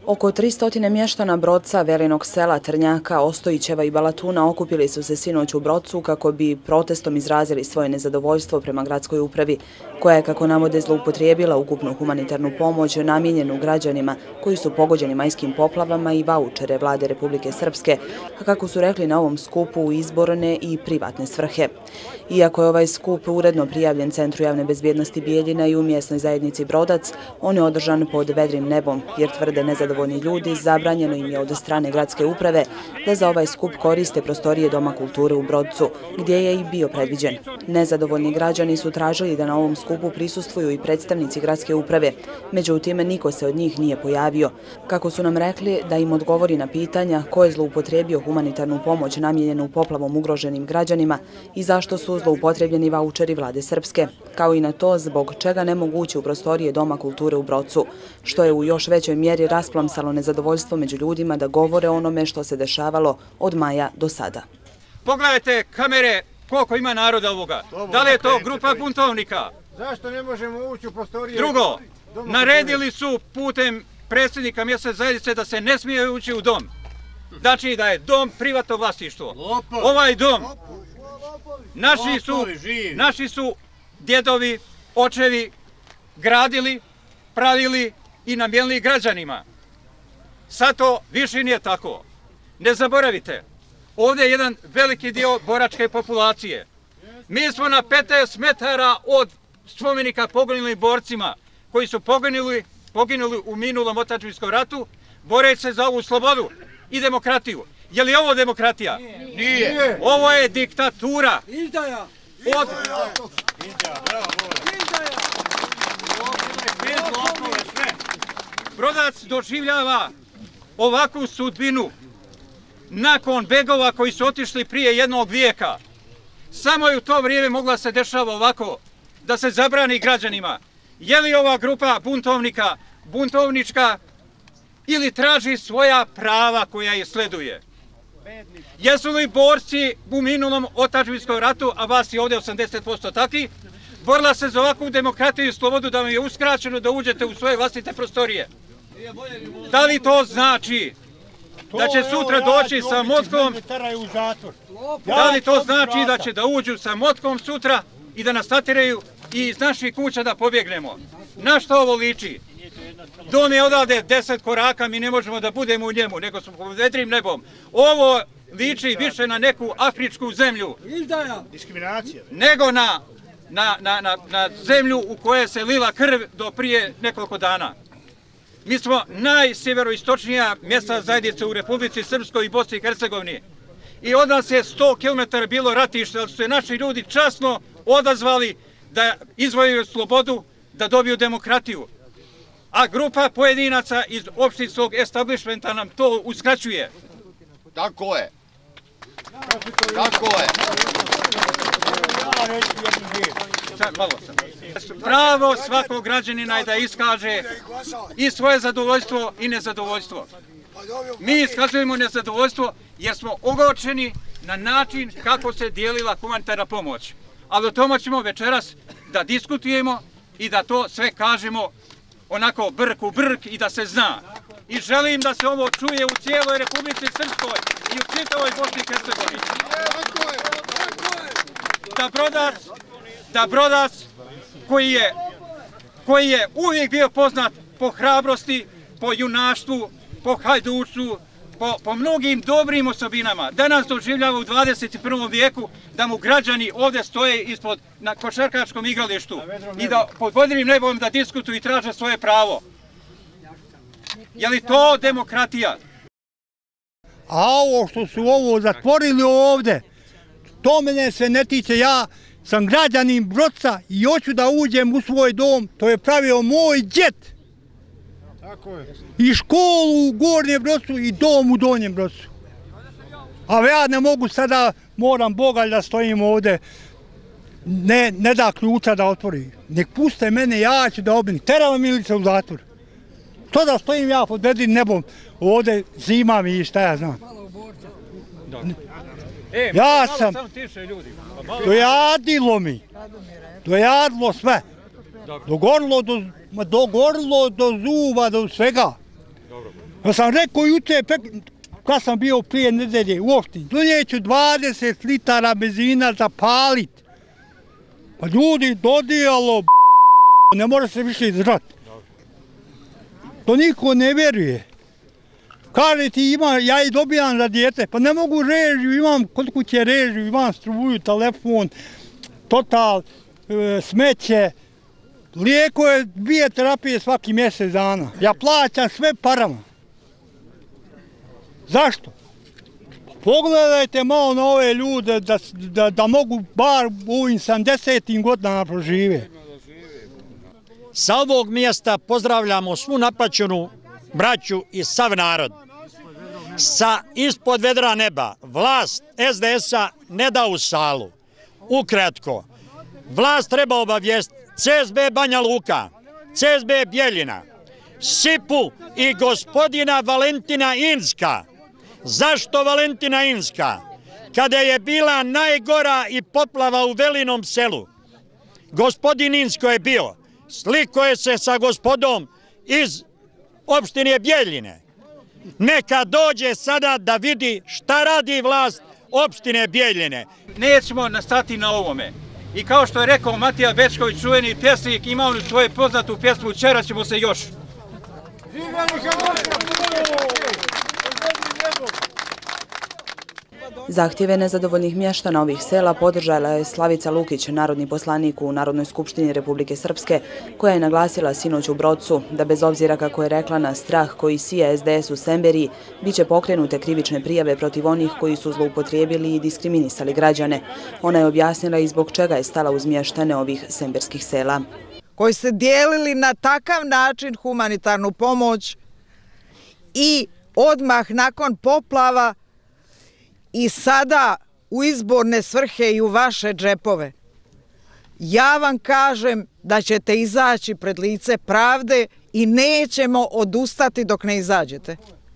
Oko 300 mještana Brodca, Velinog sela, Trnjaka, Ostojićeva i Balatuna okupili su se sinoć u Brodcu kako bi protestom izrazili svoje nezadovoljstvo prema gradskoj upravi, koja je, kako navode, zloupotrijebila ukupnu humanitarnu pomoć namijenjenu građanima koji su pogođeni majskim poplavama i vaučere vlade Republike Srpske, a kako su rekli na ovom skupu u izborne i privatne svrhe. Iako je ovaj skup uredno prijavljen Centru javne bezbjednosti Bijeljina i u mjesnoj zajednici Brodac, on je održan pod vedrim nebom, jer tvrde nezadovoljni ljudi zabranjeno im je od strane gradske uprave da za ovaj skup koriste prostorije Doma kulture u Brodcu, gdje je i bio predviđen. Nezadovoljni građani su tražili da na ovom skupu prisustvuju i predstavnici gradske uprave, međutim niko se od njih nije pojavio. Kako su nam rekli da im odgovori na pitanja ko je zloupotrijebio humanitarnu pomoć namijenjenu poplavom ugroženim građanima i zašto su zloupotrebljeni vaučeri vlade Srpske, kao i na to zbog čega ne mogu ući u prostorije Doma kulture u Brodcu, što je u još većoj mjeri rasplamsalo nezadovoljstvo među ljudima da govore o onome što se dešavalo od maja do sada. Pogledajte kamere koliko ima naroda ovoga. Da li je to grupa buntovnika? Zašto ne možemo ući u prostorije? Drugo, naredili su putem predsjednika mjesne zajednice da se ne smije ući u dom. Znači da je dom privatno vlasništvo. Ovaj dom, naši su djedovi, očevi gradili, pravili i namijenili građanima. Sad to više nije tako. Ne zaboravite, ovdje je jedan veliki dio boračke populacije. Mi smo na 15 metara od spomenika poginulim borcima koji su poginuli u minulom otadžbinskom ratu, boreći se za ovu slobodu i demokratiju. Je li ovo demokratija? Nije. Ovo je diktatura. Izdaja. Brodac doživljava ovakvu sudbinu nakon begova koji su otišli prije jednog vijeka. Samo je u to vrijeme mogla se dešava ovako, da se zabrani građanima. Je li ova grupa buntovnika buntovnička ili traži svoja prava koja je sleduje? Jesu li borci u minulom otadžbinskom ratu, a vas je ovdje 80% taki, borila se za ovakvu demokratiju i slobodu da vam je uskraćeno da uđete u svoje vlastite prostorije? Da li to znači da će sutra doći sa motkom? Da li to znači da će da uđu sa motkom sutra i da nas natjeraju i iz naših kuća da pobjegnemo? Na što ovo liči? Dom je odavde 10 koraka, mi ne možemo da budemo u njemu, nego smo pod vedrim nebom. Ovo liči više na neku afričku zemlju, nego na zemlju u kojoj se lila krv do prije nekoliko dana. Mi smo najsjeveroistočnija mjesta zajednice u Republici Srpskoj i Bosni i Hercegovini. I od nas je 100 km bilo ratište, ali su se naši ljudi časno odazvali da izvojuju slobodu, da dobiju demokratiju. A grupa pojedinaca iz opštinskog establishmenta nam to uskraćuje. Tako je. Tako je. Pravo svakog građanina je da iskaže i svoje zadovoljstvo i nezadovoljstvo. Mi iskazujemo nezadovoljstvo jer smo ogorčeni na način kako se dijelila humanitarna pomoć. Ali o tome ćemo večeras da diskutujemo i da to sve kažemo onako brk u brk i da se zna. I želim da se ovo čuje u cijeloj Republici Srpskoj i u čitavoj Bosni i Hercegovini. Da Brodac koji je uvijek bio poznat po hrabrosti, po junaštvu, po hajdučstvu, po mnogim dobrim osobinama, danas doživljava u 21. vijeku da mu građani ovdje stoje na košarkaškom igralištu i da pod vedrim nebom da diskutuju i traže svoje pravo. Je li to demokratija? A ovo što su ovo zatvorili ovdje, to mene se ne tiče. Ja sam građanin Brodca i hoću da uđem u svoj dom. To je pravio moj djed. I školu u Gornjem Brodcu i dom u Donjem Brodcu. A ja ne mogu sada, moram Boga da stojim ovdje, ne da ključa da otvori. Nek puste mene, ja ću da obinim. Terala milica u zatvor. Što da stojim ja pod vedrim nebom, ovdje zimam i šta ja znam. Ja sam, dojadilo mi, dojadilo sve. Dogorilo do zuba, do svega. Ja sam rekao juče, kad sam bio prije nedelje u opštini, donijeću 20 litara benzina za palit. Pa ljudi, dodijalo, ne može se više izdržati. To niko ne vjeruje. Kaže ti ja i dobijam za dijete, pa ne mogu režiju, imam kod kuće režiju, imam struju, telefon, total, smeće, lijeko je 2 terapije svaki mjesec dana. Ja plaćam sve parama. Zašto? Pogledajte malo na ove ljude da mogu bar u ovim 70. godinama prožive. Sa ovog mjesta pozdravljamo svu napaćenu braću i sav narod. Sa ispod vedra neba vlast SDS-a ne da u salu. Ukratko, vlast treba obavijestiti CSB Banja Luka, CSB Bjeljina, SIP-u i gospodina Valentina Inska. Zašto Valentina Inska? Kada je bila najgora i poplava u Velinom selu, gospodin Insko je bio, sliko je se sa gospodom iz opštine Bjeljine. Neka dođe sada da vidi šta radi vlast opštine Bjeljine. Nećemo nastati na ovome. I kao što je rekao Matija Bečković, čuveni pjesnik, ima on svoju poznatu pjesmu "Čerat ćemo se još". Zahtjeve nezadovoljnih mještana ovih sela podržala je Slavica Lukić, narodni poslanik u Narodnoj skupštini Republike Srpske, koja je naglasila sinoć u Brocu da bez obzira, kako je rekla, na strah koji sije SDS u Semberiji, bit će pokrenute krivične prijave protiv onih koji su zloupotrijebili i diskriminisali građane. Ona je objasnila i zbog čega je stala uz mještane ovih semberskih sela. Koji se dijelili na takav način humanitarnu pomoć i odmah nakon poplava i sada u izborne svrhe i u vaše džepove. Ja vam kažem da ćete izaći pred lice pravde i nećemo odustati dok ne izađete.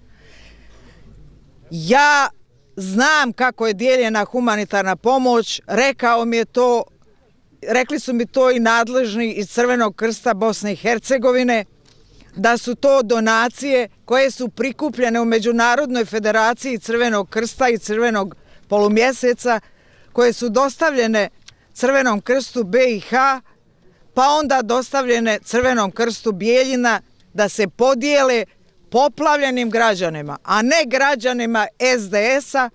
Ja znam kako je dijeljena humanitarna pomoć, rekli su mi to i nadležni iz Crvenog krsta Bosne i Hercegovine, da su to donacije koje su prikupljene u Međunarodnoj federaciji Crvenog krsta i Crvenog polumjeseca, koje su dostavljene Crvenom krstu BiH, pa onda dostavljene Crvenom krstu Bijeljina, da se podijele poplavljenim građanima, a ne građanima SDS-a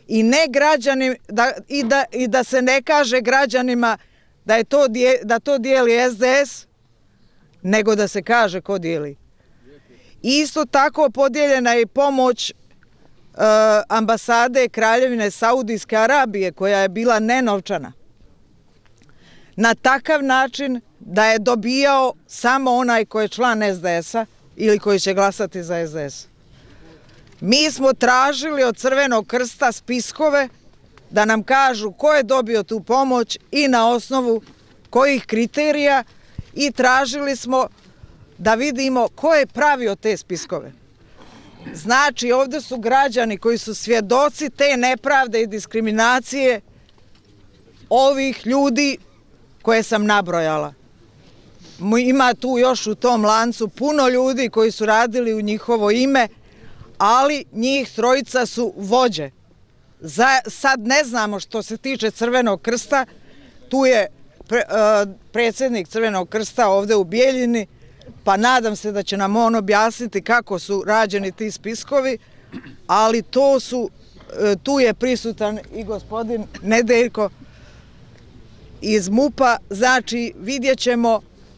i da se ne kaže građanima da to dijeli SDS, nego da se kaže ko dijeli. Isto tako podijeljena je pomoć ambasade Kraljevine Saudijske Arabije, koja je bila nenovčana. Na takav način da je dobijao samo onaj ko je član SDS-a ili koji će glasati za SDS. Mi smo tražili od Crvenog krsta spiskove da nam kažu ko je dobio tu pomoć i na osnovu kojih kriterija, i tražili smo da vidimo ko je pravio te spiskove. Znači, ovdje su građani koji su svjedoci te nepravde i diskriminacije ovih ljudi koje sam nabrojala. Ima tu još u tom lancu puno ljudi koji su radili u njihovo ime, ali njih trojica su vođe. Sad ne znamo što se tiče Crvenog krsta, tu je predsjednik Crvenog krsta ovdje u Bijeljini, pa nadam se da će nam on objasniti kako su rađeni ti spiskovi, ali tu je prisutan i gospodin Nedeljko iz MUP-a. Znači, vidjet ćemo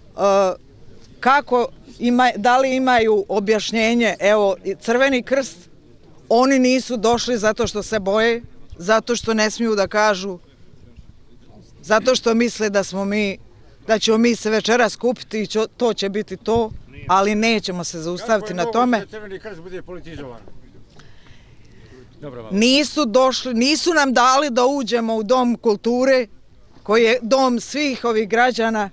da li imaju objašnjenje. Evo, Crveni krst, oni nisu došli zato što se boje, zato što ne smiju da kažu, zato što misle da ćemo mi se večeras skupiti i to će biti to, ali nećemo se zaustaviti na tome. Kako je moguće da Crveni krst bude politizovan? Nisu došli, nisu nam dali da uđemo u Dom kulture, koji je dom svih ovih građana.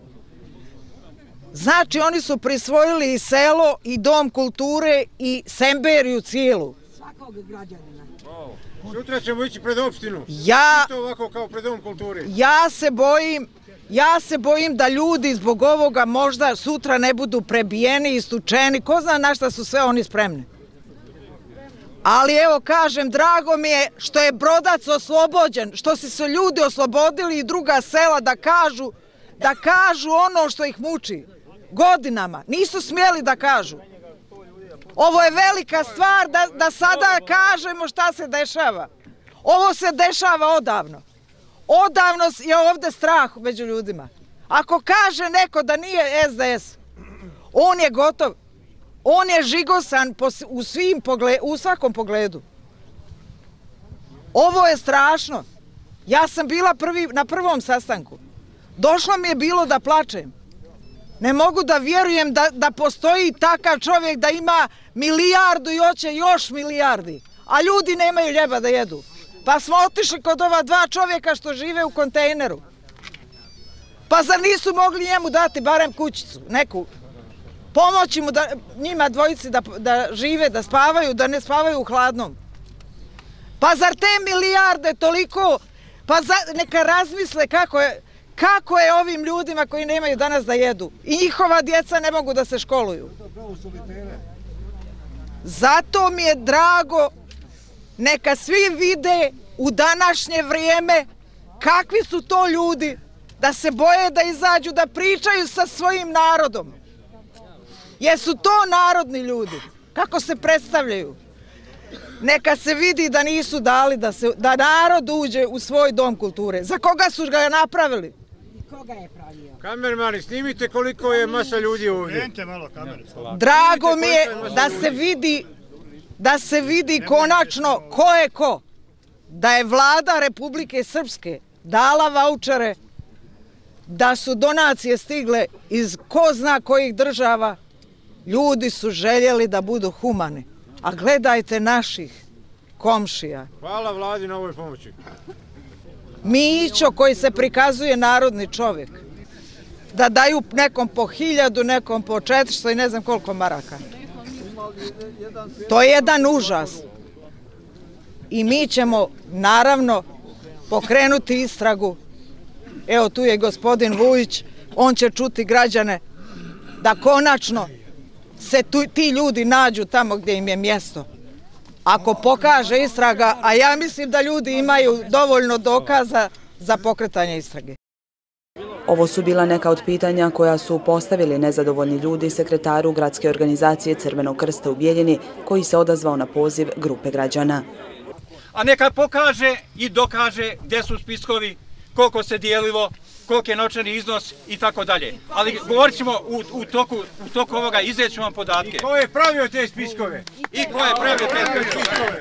Znači, oni su prisvojili i selo, i Dom kulture, i Semberiju cijelu. Svakog građanina. Sutra ćemo ići pred opštinu. Isto ovako kao pred Dom kulture. Ja se bojim Ja se bojim da ljudi zbog ovoga možda sutra ne budu prebijeni i stučeni. Ko zna na šta su sve oni spremni. Ali evo kažem, drago mi je što je Brodac oslobođen, što su se ljudi oslobodili i druga sela da kažu ono što ih muči. Godinama. Nisu smjeli da kažu. Ovo je velika stvar da sada kažemo šta se dešava. Ovo se dešava odavno. Odavno je ovdje strah među ljudima. Ako kaže neko da nije SDS, on je gotov. On je žigosan u svakom pogledu. Ovo je strašno. Ja sam bila na prvom sastanku. Došlo mi je bilo da plačem. Ne mogu da vjerujem da postoji takav čovjek da ima milijardu i hoće još milijardi. A ljudi nemaju ljeba da jedu. Pa smo otišli kod ova dva čovjeka što žive u kontejneru. Pa zar nisu mogli njemu dati barem kućicu, neku? Pomoći mu njima dvojici da žive, da spavaju, da ne spavaju u hladnom. Pa zar te milijarde toliko, pa neka razmisle kako je ovim ljudima koji nemaju danas da jedu. I njihova djeca ne mogu da se školuju. Zato mi je drago, neka svi vide u današnje vrijeme kakvi su to ljudi, da se boje da izađu, da pričaju sa svojim narodom. Jesu to narodni ljudi, kako se predstavljaju. Neka se vidi da nisu dali da narod uđe u svoj dom kulture. Za koga su ga napravili? I koga je pravio? Kamermani, snimite koliko je masa ljudi ovdje. Drago mi je da se vidi konačno ko je ko. Da je vlada Republike Srpske dala vaučere, da su donacije stigle iz ko zna kojih država. Ljudi su željeli da budu humani. A gledajte naših komšija. Hvala vladi na ovoj pomoći. Mićo koji se prikazuje narodni čovjek. Da daju nekom po 1000, nekom po 400 i ne znam koliko maraka. To je jedan užas. I mi ćemo naravno pokrenuti istragu. Evo tu je gospodin Vujić, on će čuti građane da konačno se ti ljudi nađu tamo gdje im je mjesto. Ako pokaže istraga, a ja mislim da ljudi imaju dovoljno dokaza za pokretanje istrage. Ovo su bila neka od pitanja koja su postavili nezadovoljni ljudi sekretaru gradske organizacije Crvenog krsta u Bijeljini, koji se odazvao na poziv grupe građana. A neka pokaže i dokaže gdje su spiskovi, koliko se dijelilo, koliko je novčani iznos i tako dalje. Ali govorit ćemo u toku ovoga, izreći ću vam podatke. I ko je pravio te spiskove? I ko je pravio te spiskove?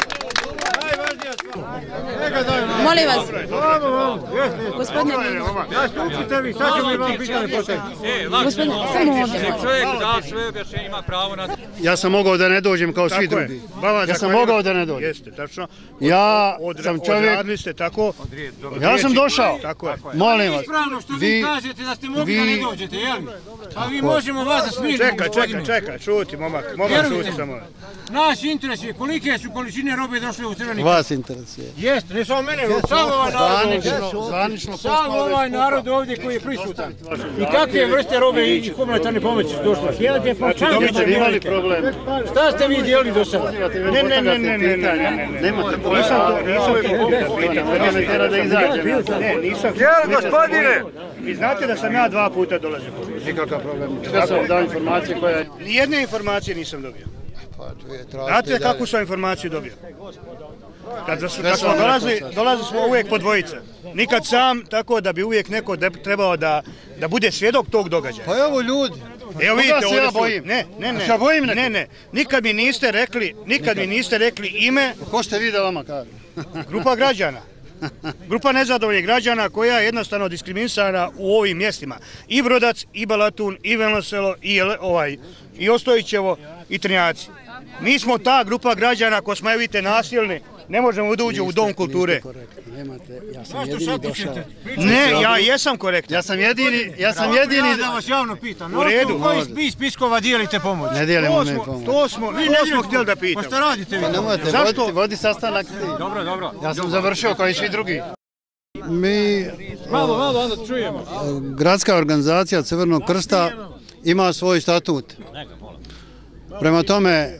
Molim vas. Gospodine Ja stupite vi, sad ćemo i vam pitanje postaviti. Gospodine, samo ovdje. Čovjek da sve objašnjenje ima pravo na... Ja sam mogao da ne dođem kao svi drugi. Ja sam mogao da ne dođem. Jeste, tačno. Ja sam čovjek... Odradili ste tako? Ja sam došao. Molim vas. Ispravno što vi kažete da ste mogli da ne dođete, jel? A vi možemo vas da smirimo, gospodine. Čekaj, šuti, momak šuti samo. Naš interes je kolike su količine robe došle u Crveni krst. Vas interesuje. Jeste, ne samo mene, samo ovaj narod ovdje. Samo ovaj narod ovdje koji je prisutan. I kakve vrste robe i humanitarne pomoći su došle? Znači, vi ste imali problem. Šta ste vi dijelili do sada? Ne. Nemate problem. Nisam tjera da izađem. Ne, nisam. Jel, gospodine? Vi znate da sam ja 2 puta dolazio. Nikakav problem. Ja sam dao informacije koja... Nijedne informacije nisam dobio. Znate kakvu sam informaciju dobio? Kad smo dolazili smo uvijek po dvojice. Nikad sam, tako da bi uvijek neko trebao da bude svjedok tog događaja. Pa evo ljudi. Evo vidite, ovdje ja bojim. Ne. Nikad mi niste rekli ime. Ko ste vi da vama kažem? Grupa građana. Grupa nezadovoljnih građana koja je jednostavno diskriminisana u ovim mjestima. I Brodac, i Balatun, i Velnoselo, i Ostojićevo, i Trnjaci. Mi smo ta grupa građana ko smo, vidite, nasilni, ne možemo da uđu u dom kulture. Ja sam jedini došao. Ne, ja jesam korektan. Ja sam jedini... Ja da vas javno pitam, na osnovu kojih spiskova dijelite pomoć? Ne dijelimo mi pomoć. To smo htjeli da pitam. Pa šta radite vi? Nemojte, vodi sastanak ti. Dobro. Ja sam završio kao i svi drugi. Mi Gradska organizacija Crvenog krsta ima svoj statut. Prema tome,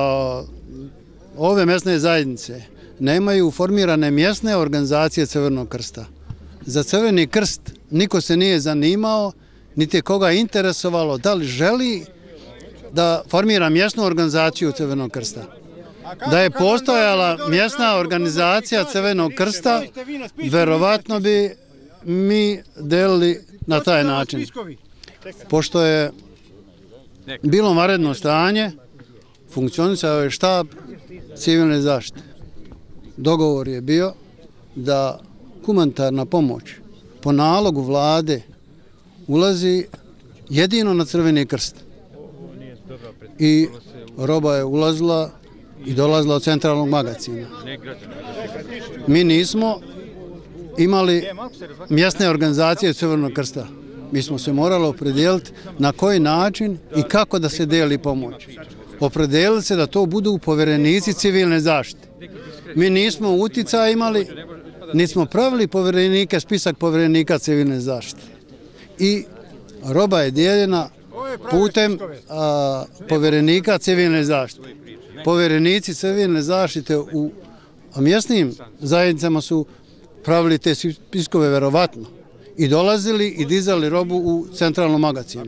ove mjesne zajednice nemaju formirane mjesne organizacije Crvenog krsta. Za Crveni krst niko se nije zanimao, niti koga je interesovalo da li želi da formira mjesnu organizaciju Crvenog krsta. Da je postojala mjesna organizacija Crvenog krsta, verovatno bi mi delili na taj način. Pošto je bilo vanredno stanje, funkcionisao je štab civilne zaštite. Dogovor je bio da humanitarna pomoć po nalogu vlade ulazi jedino na Crveni krst. I roba je ulazila i dolazila od centralnog magazina. Mi nismo imali mjesne organizacije Crvenog krsta. Mi smo se morali opredijeliti na koji način i kako da se deli pomoć. Opredijeliti se da to budu povjerenici civilne zaštite. Mi nismo uticaj imali, nismo pravili povjerenike, spisak povjerenika civilne zaštite. I roba je dijeljena putem povjerenika civilne zaštite. Povjerenici civilne zaštite u mjesnim zajednicama su pravili te spiskove verovatno i dolazili i dizali robu u centralnom magazinu.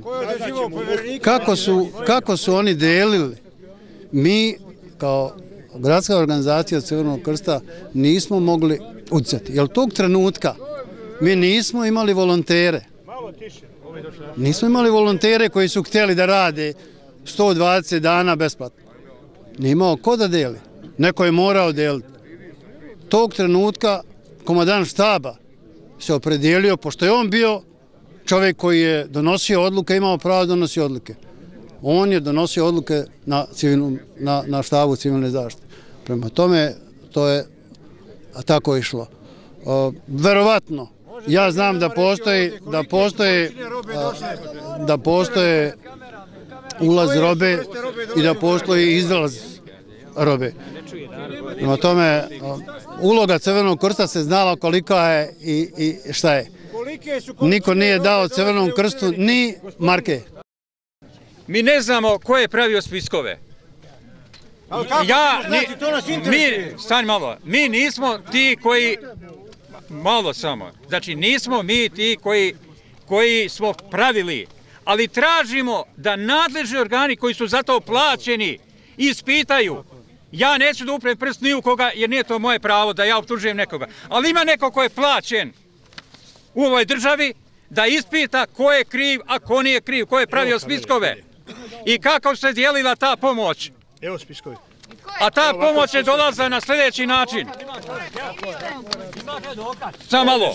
Kako su oni delili, mi kao gradska organizacija Crvenog krsta nismo mogli utjecati. Jer tog trenutka mi nismo imali volontere. Nismo imali volontere koji su htjeli da rade 120 dana besplatno. Nije imao ko da deli. Neko je morao deliti. Tog trenutka komandant štaba se opredijelio, pošto je on bio čovjek koji je donosio odluke, imao pravo da donosi odluke. On je donosio odluke na štabu civilne zaštite. Prema tome, to je tako išlo. Verovatno, ja znam da postoje ulaz robe i da postoji izlaz robe. Prema tome, uloga Crvenog krsta se znala kolika je i šta je. Niko nije dao Crvenom krstu ni marke. Mi ne znamo ko je pravio spiskove. Mi nismo ti koji, malo samo, znači nismo mi ti koji smo pravili, ali tražimo da nadležni organi koji su za to plaćeni ispitaju. Ja neću da uprem prst ni u koga jer nije to moje pravo da ja optužujem nekoga, ali ima neko ko je plaćen u ovoj državi da ispita ko je kriv, a ko nije kriv, ko je pravio spiskove i kako se dijelila ta pomoć. Evo spiskovi. A ta pomoć je dolazila na sljedeći način. Samo malo.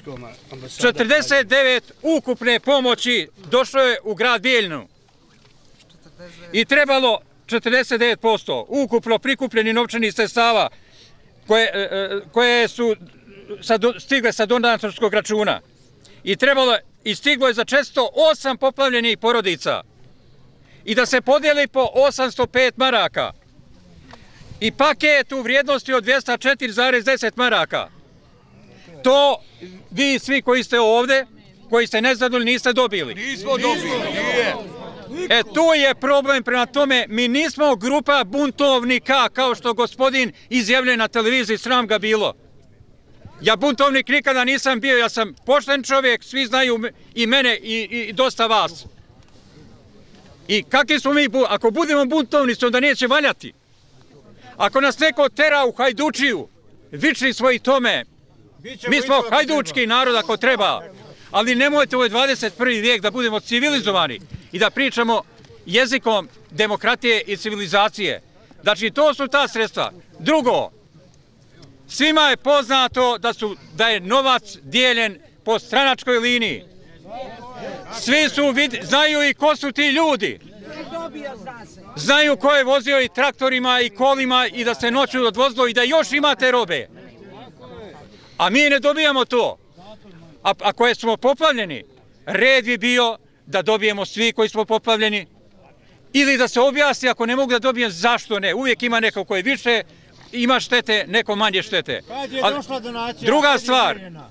49 ukupne pomoći došlo je u grad Bijeljinu. I trebalo 49% ukupno prikupljeni novčanih sredstava koje su stigle sa donatorskog računa. I stiglo je za 408 poplavljenih porodica. I da se podijeli po 805 maraka. I paket u vrijednosti od 204,10 maraka. To vi svi koji ste ovdje, koji ste nezadovoljni, niste dobili. Nismo dobili. Tu je problem, prema tome mi nismo grupa buntovnika kao što gospodin izjavljuje na televiziji, sram ga bilo. Ja buntovnik nikada nisam bio, ja sam pošten čovjek, svi znaju i mene i dosta vas. I kakvi smo mi, ako budemo buntovnici, onda neće valjati. Ako nas neko tera u hajdučiju, vični svoji tome, mi smo hajdučki narod ako treba, ali nemojte u 21. vijek da budemo civilizovani i da pričamo jezikom demokratije i civilizacije. Znači, to su ta sredstva. Drugo, svima je poznato da je novac dijeljen po stranačkoj liniji. Svi znaju i ko su ti ljudi. Znaju ko je vozio i traktorima i kolima i da se noću odvozilo i da još imate robe. A mi ne dobijamo to. A koje smo poplavljeni, red bi bio da dobijemo svi koji smo poplavljeni ili da se objasni ako ne mogu da dobijem zašto ne. Uvijek ima neko koji više ima štete, neko manje štete. Druga stvar,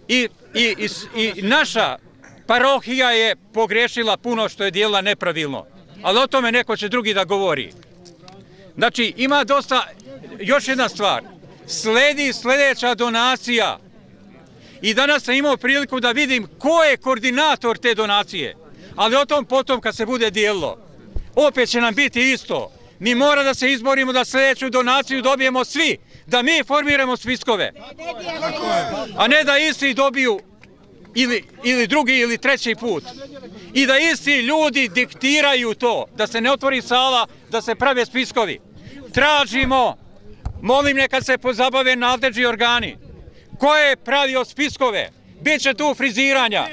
I naša parohija je pogrešila puno što je dijelila nepravilno, ali o tome neko će drugi da govori. Znači, ima dosta, još jedna stvar, sledi sljedeća donacija i danas sam imao priliku da vidim ko je koordinator te donacije, ali o tom potom kad se bude dijelilo, opet će nam biti isto. Mi mora da se izborimo da sljedeću donaciju dobijemo svi, da mi formiramo spiskove, a ne da isti dobiju ili drugi ili treći put. I da isti ljudi diktiraju to, da se ne otvori sala, da se prave spiskovi. Tražimo, molim neka se pozabave nadležni organi. Ko je pravio spiskove? Biće tu friziranja.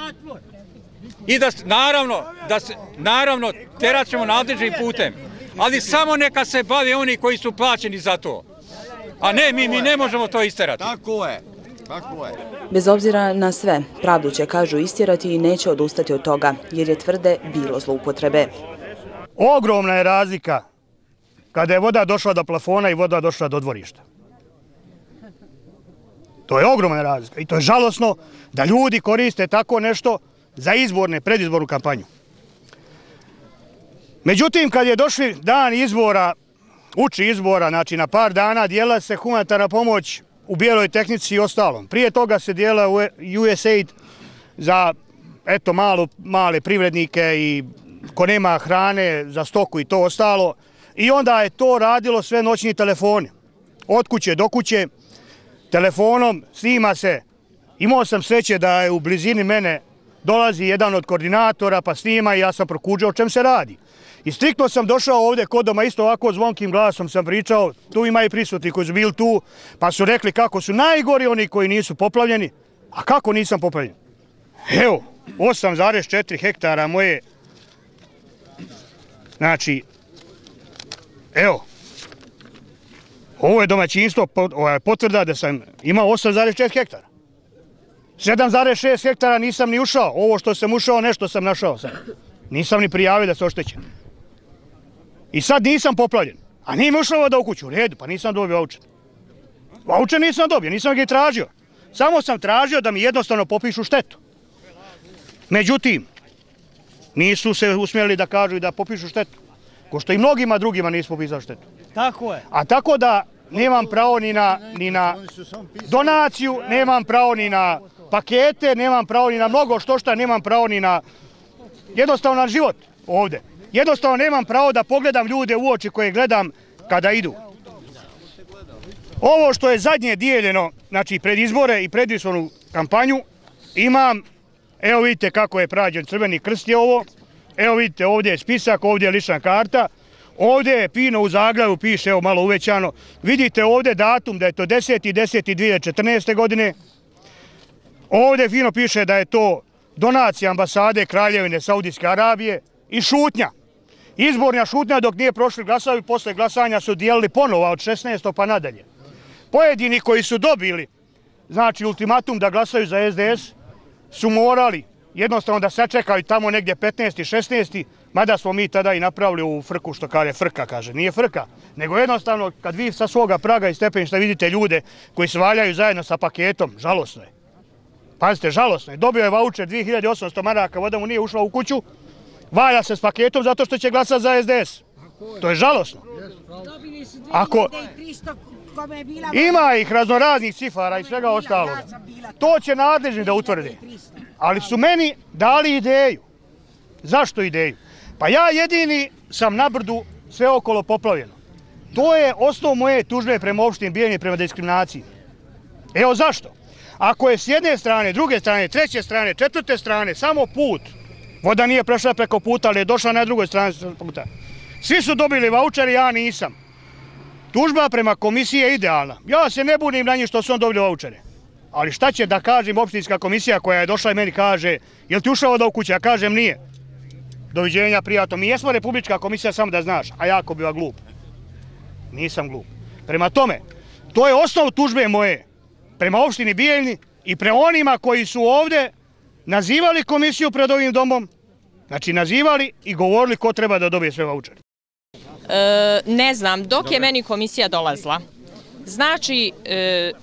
I da, naravno, terat ćemo nadležnim putem. Ali samo neka se bave oni koji su plaćeni za to. A ne, mi ne možemo to isterati. Tako je. Tako je. Bez obzira na sve, pravdu će, kažu, istjerati i neće odustati od toga, jer je, tvrde, bilo zloupotrebe. Ogromna je razlika kada je voda došla do plafona i voda došla do dvorišta. To je ogromna razlika i to je žalosno da ljudi koriste tako nešto za predizbornu kampanju. Međutim, kad je došli dan izbora, uči izbora, znači na par dana, dijela se humanitarna pomoć u bijeloj tehnici i ostalom. Prije toga se dijela USAID za male privrednike i ko nema hrane za stoku i to ostalo. I onda je to radilo sve noćni telefoni. Od kuće do kuće, telefonom snima se. Imao sam sreće da je u blizini mene dolazi jedan od koordinatora pa snima i ja sam prokuđao o čem se radi. I striktno sam došao ovdje kod doma, isto ovako zvonkim glasom sam pričao, tu ima i prisutni koji su bili tu, pa su rekli kako su najgori oni koji nisu poplavljeni. A kako nisam poplavljen? Evo, 8,4 hektara moje, znači, evo, ovo je domaćinstvo, potvrda da sam imao 8,4 hektara. 7,6 hektara nisam ni ušao, ovo što sam ušao, nešto sam našao sam. Nisam ni prijavio da se oštećen. I sad nisam poplavljen, a nije mi ušla voda u kuću, u redu, pa nisam dobio vaučer. Vaučer nisam dobio, nisam ga i tražio. Samo sam tražio da mi jednostavno popišu štetu. Međutim, nisu se usmjeli da kažu i da popišu štetu. Ko što i mnogima drugima nisu popisali štetu. Tako je. A tako da nemam pravo ni na donaciju, nemam pravo ni na pakete, nemam pravo ni na mnogo što nemam pravo ni na jednostavno na život ovdje. Jednostavno nemam pravo da pogledam ljude u oči koje gledam kada idu. Ovo što je zadnje dijeljeno, znači pred izbore i predizbornu kampanju, imam, evo vidite kako je prađen Crveni krst je ovo, evo vidite ovdje je spisak, ovdje je lična karta, ovdje je fino u zaglavlju, piše evo malo uvećano, vidite ovdje datum da je to 10.10.2014. godine, ovdje fino piše da je to donacija ambasade Kraljevine Saudijske Arabije i šutnja. Izborna šutnja dok nije prošli glasovi, posle glasanja su dijelili ponovo od 16. pa nadalje. Pojedini koji su dobili, znači ultimatum da glasaju za SDS, su morali jednostavno da sačekaju tamo negdje 15. 16. Mada smo mi tada i napravili u frku što kaže frka, kaže. Nije frka, nego jednostavno kad vi sa svoga praga i stepeništa vidite ljude koji se valjaju zajedno sa paketom, žalosno je. Pazite, žalosno je. Dobio je vaučer 2800 maraka, voda mu nije ušla u kuću, valja se s paketom zato što će glasati za SDS. To je žalosno. Ima ih raznoraznih cifara i svega ostalog. To će nadležni da utvrde. Ali su meni dali ideju. Zašto ideju? Pa ja jedini sam na brdu sve okolo poplavljeno. To je osnov moje tužbe prema opštini Bijeljini, prema diskriminaciji. Evo zašto? Ako je s jedne strane, druge strane, treće strane, četvrte strane, samo put, voda nije prešla preko puta, ali je došla na drugoj strani puta. Svi su dobili vaučer, ja nisam. Tužba prema komisiji je idealna. Ja se ne bunim na njih što su on dobili vaučere. Ali šta će da kažem opštinska komisija koja je došla i meni kaže, jel ti ušao voda u kuću? Ja kažem nije. Doviđenja, prijatno. Mi jesmo republička komisija, samo da znaš, a jako biva glup. Nisam glup. Prema tome, to je osnov tužbe moje prema opštini Bijeljini i prema onima koji su ovdje nazivali komisiju pred ovim domom, znači nazivali i govorili ko treba da dobije sve vaučere. Ne znam, dok je meni komisija dolazla. Znači,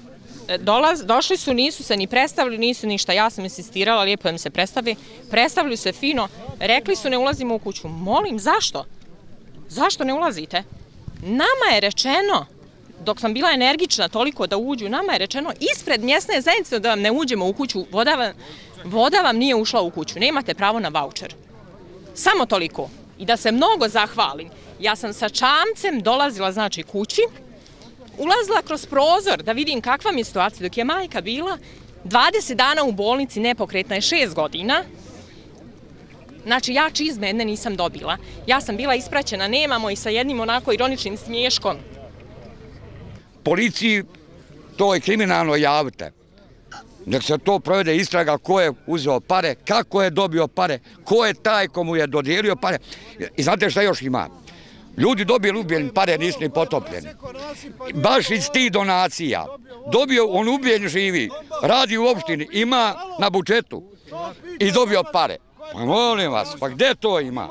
Došli su, nisu se ni predstavili, nisu ništa. Ja sam insistirala, lijepo im se predstavi. Predstavili se fino, rekli su ne ulazimo u kuću. Molim, zašto? Zašto ne ulazite? Nama je rečeno, dok sam bila energična toliko da uđu, nama je rečeno ispred mjesne zajednice da vam ne uđemo u kuću, voda vam nije ušla u kuću, nemate pravo na vaučer. Samo toliko. I da se mnogo zahvalim. Ja sam sa čamcem dolazila, znači, kući, ulazila kroz prozor da vidim kakva mi je situacija. Dok je majka bila 20 dana u bolnici, nepokretna je 6 godina, znači ja čizme jedne nisam dobila. Ja sam bila ispraćena, nemamo i sa jednim onako ironičnim smiješkom. Policiji to je kriminalno javite. Nek se to provede istraga ko je uzeo pare, kako je dobio pare, ko je taj komu je dodijelio pare. I znate šta još ima? Ljudi dobili ubijeni pare, nisu ni potopljeni. Baš iz tih donacija. Dobio, on ubijen živi, radi u opštini, ima na budžetu i dobio pare. Pa molim vas, pa gdje to ima?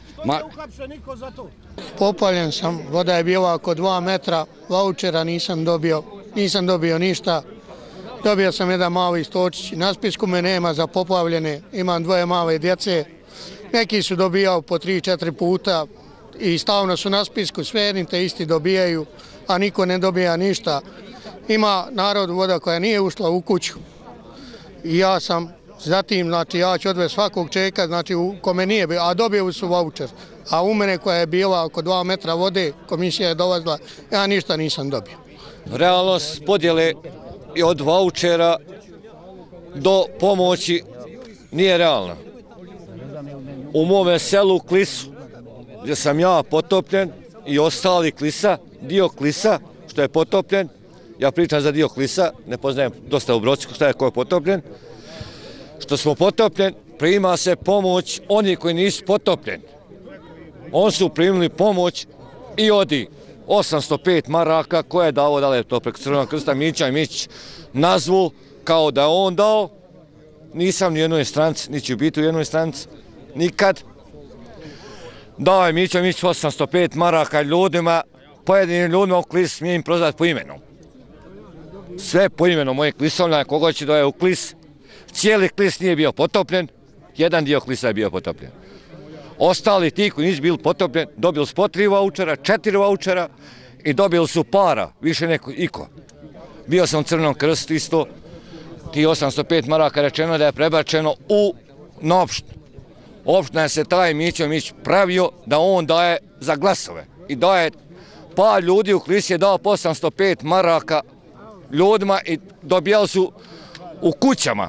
Popaljen sam, voda je bila oko 2 metra, vaučera nisam dobio ništa. Dobio sam jedan mali stočić, na spisku me nema za poplavljene, imam 2 male djece. Neki su dobijao po 3-4 puta i stalno su na spisku, sve jedni te isti dobijaju, a niko ne dobija ništa. Ima narod voda koja nije ušla u kuću i ja sam zatim, znači ja ću odvesti svakog čeka, znači u kome nije bio, a dobio su vaučer. A u mene koja je bila oko 2 metra vode, komisija je dolazila, ja ništa nisam dobio. Realnost podjele od vaučera do pomoći nije realna. U mome selu Klisu, gdje sam ja potopljen i ostali Klisa, dio Klisa što je potopljen, ja pričam za dio Klisa, ne poznajem dosta u Brocku šta je ko je potopljen, što smo potopljen, prima se pomoć oni koji nisu potopljeni. Oni su primili pomoć i odi 805 maraka koje je dao, da li je to preko Crvenog krsta, Mića i Mić nazvu kao da je on dao. Nisam ni u jednoj stranci, ni ću biti u jednoj stranci, nikad. Dao je Mića i Mić 805 maraka ljudima, pojedinim ljudima u Klis, smije im prozvati po imenu. Sve po imenu moje Klisovljane, kogo će da je u Klis. Cijeli Klis nije bio potopljen, jedan dio Klisa je bio potopljen. Ostali ti koji nisu bili potopljeni, dobili su po 3 vaučera, 4 vaučera i dobili su para, više neko iko. Bio sam u Crvenom krstu isto, ti 805 maraka rečeno da je prebačeno na opštinu. Opština se taj Mićo Mić pravio da on daje za glasove i daje par ljudi u Klisi je dao po 805 maraka ljudima i dobijali su u kućama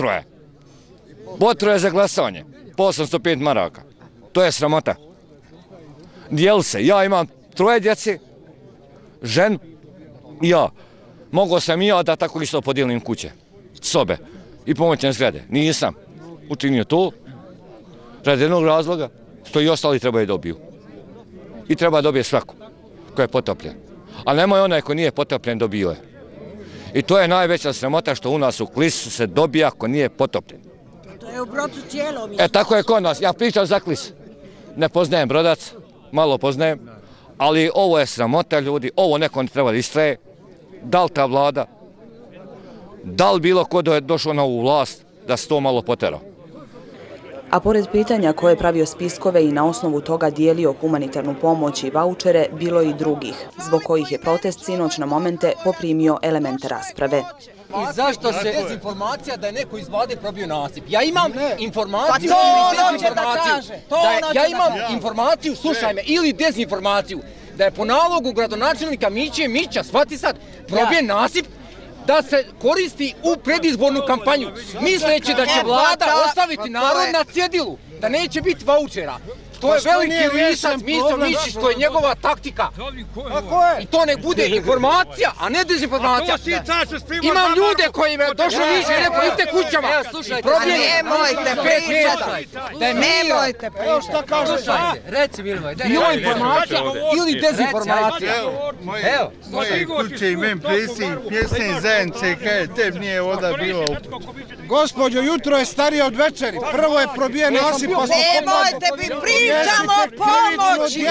potroje za glasanje, po 805 maraka. To je sramota. Dijeli se, ja imam 3 djece, žen i ja. Mogao sam i ja da tako isto podijelim kuće, sobe i pomoćne zgrade. Nisam učinio to, radi jednog razloga, što i ostali trebaju dobiju. I treba dobije svaku koja je potopljen. A nemoj onaj koji nije potopljen dobio je. I to je najveća sramota što u nas u Klisu se dobija ako nije potopljen. To je u Brocu cijelom. Tako je kod nas. Ja pričam za Klis. Ne poznajem Brodac, malo poznajem, ali ovo je sramota ljudi, ovo neko ne treba da istraje. Da li ta vlada, da li bilo ko da je došao na ovu vlast da se to malo poterao? A pored pitanja ko je pravio spiskove i na osnovu toga dijelio humanitarnu pomoć i vaučere, bilo i drugih, zbog kojih je protest sinoć na momente poprimio elemente rasprave. I zašto se dezinformacija da je neko iz vlade probio nasip? Ja imam informaciju ili dezinformaciju. Ja imam informaciju, slušaj me, ili dezinformaciju, da je po nalogu gradonačelnika Mića, shvati sad, probio nasip da se koristi u predizbornu kampanju, misleći da će vlada ostaviti narod na cjedilu, da neće biti vaučera. To je veliki lisac Mićo Mićić, to je njegova taktika. I to nek bude informacija, a ne dezinformacija. Imam ljude koji me došli više i rekao, idite kućama. Nemojte pričati. Nemojte pričati. Slušajte, reci Milivoj. Ili informacija ili dezinformacija. Evo. Moje kuće i men predsjednik mjesne zajednice kaže, tebi nije voda bila. Gospođo, jutro je starije od večeri. Prvo je probijen nasip, pa smo... Nemojte mi pričati. Pričamo o pomoći.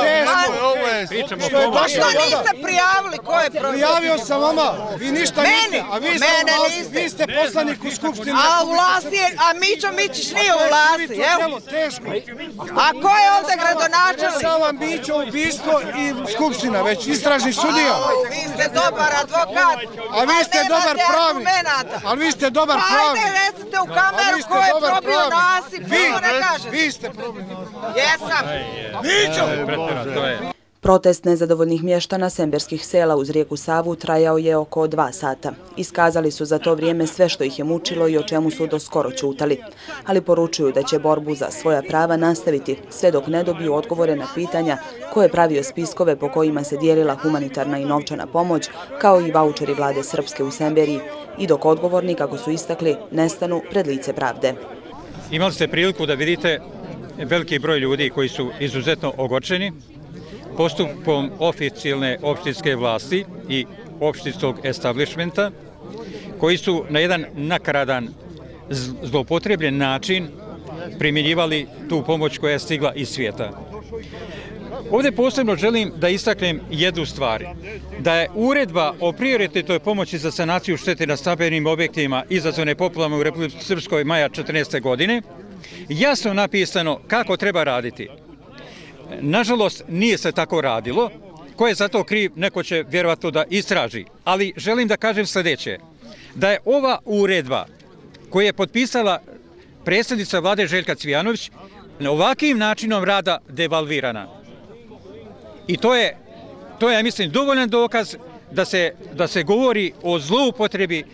Pa što niste prijavili? Ko je protiv? Prijavio sam vama. Vi ništa niste. A vi ste poslanik u Skupštini. A u vlasti je, a Mićo Mićić nije u vlasti, evo. A ko je ovde gradonačelnik? Rešava Mićo ubistvo i Skupština, već istražni sudija. Vi ste dobar advokat. A vi ste dobar pravnik. Ali vi ste dobar pravnik. Ajde, recite u kameru ko je probio nasip. Vi ste probio nasip. Jesam. Mićo! Protest nezadovoljnih mještana semberskih sela uz rijeku Savu trajao je oko 2 sata. Iskazali su za to vrijeme sve što ih je mučilo i o čemu su do skoro ćutali. Ali poručuju da će borbu za svoja prava nastaviti sve dok ne dobiju odgovore na pitanja ko je pravio spiskove po kojima se dijelila humanitarna i novčana pomoć, kao i vaučeri vlade Srpske u Semberiji, i dok odgovorni, kako su istakli, nestanu pred lice pravde. Imali ste priliku da vidite veliki broj ljudi koji su izuzetno ogorčeni postupom oficijalne opštinske vlasti i opštinskog establishmenta, koji su na jedan nakaradan, zloupotrebljen način primjenjivali tu pomoć koja je stigla iz svijeta. Ovdje posebno želim da istaknem jednu stvar, da je uredba o prioritetnoj pomoći za sanaciju štete na stambenim objektima izazvane poplavama u Republici Srpskoj maja 2014. godine jasno napisano kako treba raditi. Nažalost, nije se tako radilo. Ko je za to kriv, neko će vjerovatno da istraži. Ali želim da kažem sljedeće, da je ova uredba koju je potpisala predsjednica vlade Željka Cvijanović ovakvim načinom rada devalvirana. I to je, ja mislim, dovoljan dokaz da se govori o zloupotrebi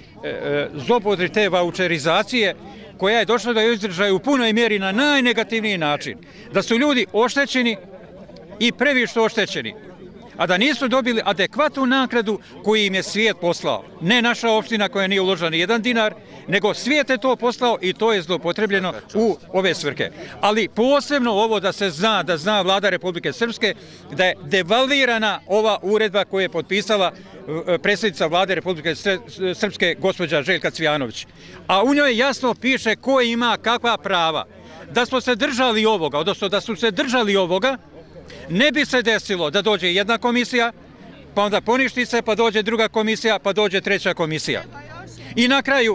te vaučerizacije koja je došla do izražaja u punoj mjeri na najnegativniji način. Da su ljudi oštećeni i previše oštećeni, a da nisu dobili adekvatnu naknadu koju im je svijet poslao. Ne naša opština koja nije uložila ni 1 dinar, nego svijet je to poslao i to je zloupotrebljeno u ove svrhe. Ali posebno ovo da se zna, da zna vlada Republike Srpske, da je devalvirana ova uredba koju je potpisala predsjednica vlade Republike Srpske gospođa Željka Cvijanović. A u njoj jasno piše ko ima kakva prava. Da smo se držali ovoga, odnosno da su se držali ovoga, ne bi se desilo da dođe jedna komisija, pa onda poništi se, pa dođe druga komisija, pa dođe treća komisija. I na kraju,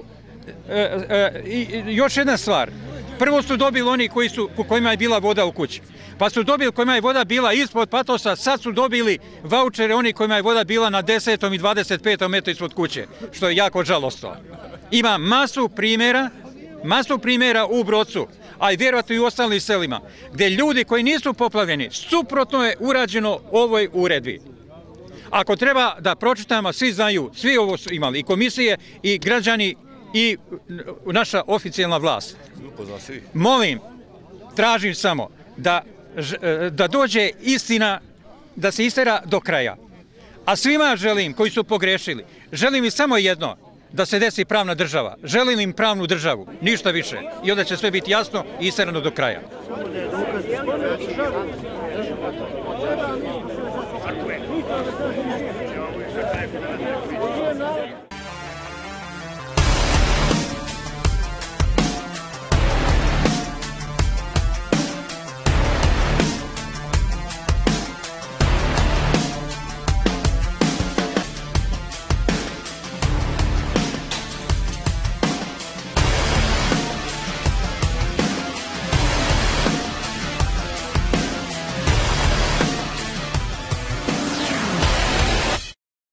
još jedna stvar. Prvo su dobili oni kojima je bila voda u kući. Pa su dobili kojima je voda bila ispod patosa, sad su dobili vaučere oni kojima je voda bila na 10. i 25. metru ispod kuće, što je jako žalostno. Ima masu primjera u Brocu, a i vjerovatno i u ostalim selima, gdje ljudi koji nisu poplavljeni, suprotno je urađeno ovoj uredbi. Ako treba da pročitamo, svi znaju, svi ovo su imali, i komisije, i građani, i naša oficijalna vlast. Molim, tražim samo da dođe istina, da se istera do kraja. A svima želim, koji su pogrešili, želim im samo jedno, da se desi pravna država. Želim im pravnu državu, ništa više. I onda će sve biti jasno i isterano do kraja.